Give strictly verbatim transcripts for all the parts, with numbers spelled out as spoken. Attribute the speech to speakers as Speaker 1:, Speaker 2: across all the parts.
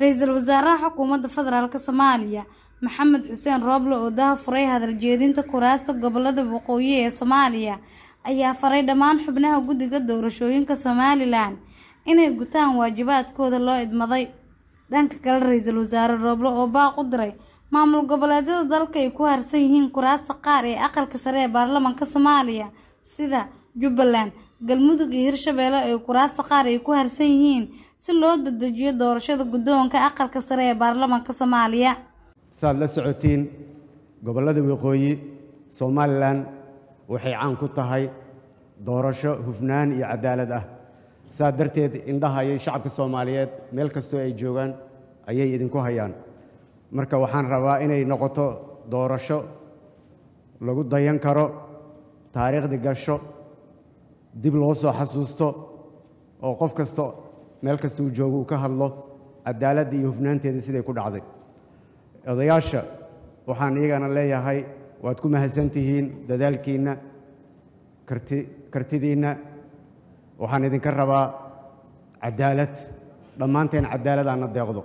Speaker 1: Ra'iisul Wasaaraha Xukuumadda Federaalka Soomaaliya Maxamed Xuseen Roble oo daha furay hadal jeedinta kuraasta gobolada waqooyi ee Soomaaliya ayaa faray dhammaan xubnaha guddiga doorashooyinka Somaliland inay gutaan waajibaadkooda loo idmaday. Dhanka kale, Ra'iisul Wasaare Roble oo baaq u diray maamul goboleedyada dalka ay ku harsan yihiin kuraasta qaar ee aqalka sare ee baarlamaanka Soomaaliya sida Jubbaland, Galmudug iyo Hirshabelle ee kuraasta qaar ay ku harsan yihiin si loo dedejiyo doorashada guddoonka aqalka sare ee baarlamaanka Soomaaliya.
Speaker 2: saad la socotiin gobolada waqooyi Somaliland waxay caan ku tahay doorasho hufnaan iyo cadaalad ah. saad darteed indhaha ay shacabka Soomaaliyeed meel kasta ay joogaan ayay idinku hayaan. marka waxaan rabaa inay noqoto doorasho lagu dayan karo, taariikhda gasho, dib loo soo xasuusto oo qof kasta meel kasta uu joogo uu ka hadlo cadaalad iyo hufnaanteeda siday ku dhacday. odayaasha waxaan iyagana leeyahay waad ku mahadsantihiin dadaalkiina, karti kartidiina. waxaan idinka rabaa cadaalad, dhammaanteen cadaalad aan deeqdo.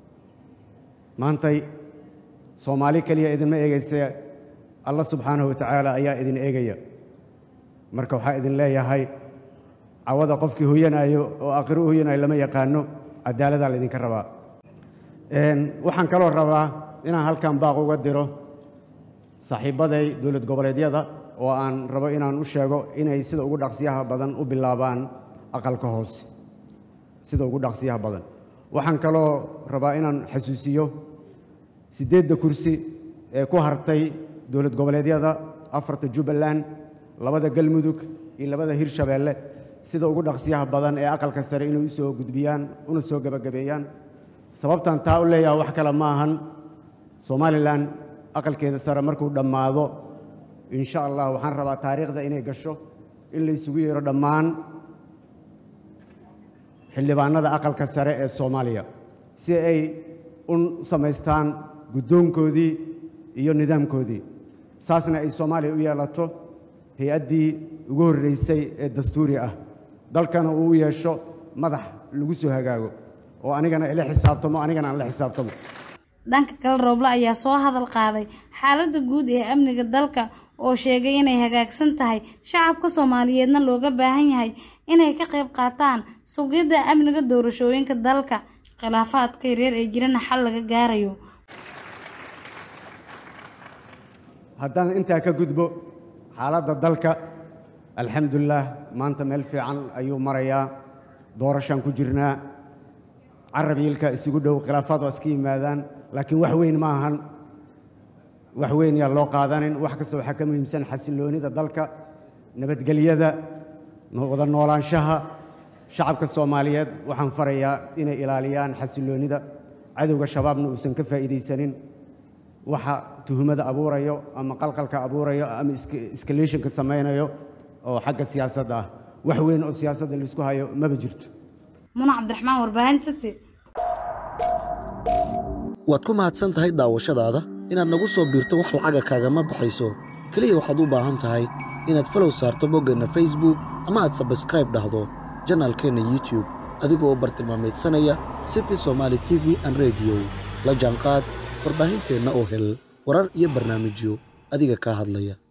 Speaker 2: maantay Soomaali kaliya idinma eegaysa, Allah subxaanahu wa ta'aala ayaa idin eegaya. marka waxaa idin leeyahay cawada qofkii hooyanayo oo aakhiro hooyanayo lama yaqaano, cadaalad la idinka rabaa. een waxaan kaloo rabaa inaan halkan baaq uga diro saaxiibaday dawlad goboleedyada oo aan rabo inaan u sheego inay sida ugu dhaqsiyaha badan u bilaabaan aqalka hoose, sida ugu dhaqsiyaha badan. waxaan kaloo rabaa inaan xasuusiyo sideedda kursi ee ku hartay dawlad goboleedyada, afarta Jubbaland, labada Galmudug iyo labada Hirshabelle, sida ugu dhaqsiyaha badan ee aqalka sare inay u soo gudbiyaan una soo gabagabeeyaan. sababtan taa u leeyahay wax kale ma ahan, Somaliland aqalkeeda sare markuu dhammaado insha Allah waxaan rabaa taariikhda inay gasho in la isugu yeero dhammaan xildhibaanada aqalka sare ee Soomaaliya si ay u samaystaan guddoonkoodii iyo nidaamkoodii. saasna ay Soomaaliya u yeelato hay'addii ugu horreysay ee dastuuri ah, dalkana uu yeesho madax lagu soo hagaago oo anigana ila xisaabtamo, anigana aan la xisaabtamo.
Speaker 1: dhanka kale, Roble ayaa soo hadal qaaday xaaladda guud ee amniga dalka oo sheegay inay hagaagsan tahay, shacabka Soomaaliyeedna looga baahan yahay inay ka qayb qaataan sugidda amniga doorashooyinka dalka, khilaafaadka yaryar ee jirana xal laga gaarayo.
Speaker 2: haddaan intaa ka gudbo xaaladda dalka, alxamdulillah maanta meel fiican ayuu marayaa. doorashaan ku jirnaa, carabiilka isugu dhow, khilaafaad waa iska yimaadaan, laakiin wax weyn ma ahan, wax weyn yaa loo qaadanin. wax kasta waxaa ka muhiimsan xasiloonida dalka, nabadgelyada, wada noolaanshaha. shacabka Soomaaliyeed waxaan farayaa inay ilaaliyaan xasiloonida, cadowga shabaabna uusan ka faa'iidaysanin waxa tuhumada abuurayo ama qalqalka abuurayo ama escalationka samaynayo oo xagga siyaasadda ah. wax weyn oo siyaasadda la isku hayo maba jirto.
Speaker 1: Muna Cabdiraxmaan, warbaahinta City.
Speaker 3: waad ku mahadsan tahay daawashadaada. inaad nagu soo biirto wax lacaga kaagama baxayso, kaliya waxaad u baahan tahay inaad follow saarto boggeenna Facebook ama aad subscribe dhahdo janaalkeenna YouTube adigoo bartilmaameedsanaya City Somali T V and Radio. la jaanqaad warbaahinteenna oo hel warar iyo barnaamijyo adiga ka hadlaya.